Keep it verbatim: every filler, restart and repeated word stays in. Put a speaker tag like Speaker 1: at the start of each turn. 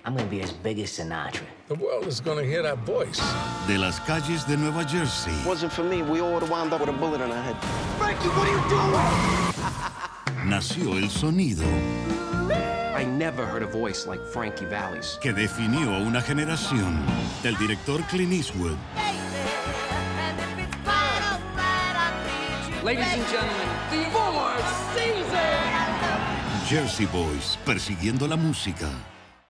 Speaker 1: I'm gonna be as big as Sinatra.
Speaker 2: The world is gonna hear that voice.
Speaker 3: De las calles de Nueva Jersey.
Speaker 4: Wasn't for me, we all would have wound up with a bullet in our head.
Speaker 5: Frankie, what are you doing?
Speaker 3: Nació el sonido.
Speaker 6: I never heard a voice like Frankie Valli's.
Speaker 3: Que definió a una generación. Del director Clint Eastwood.
Speaker 6: Ladies and gentlemen, the Four Seasons!
Speaker 3: Jersey Boys, persiguiendo la música.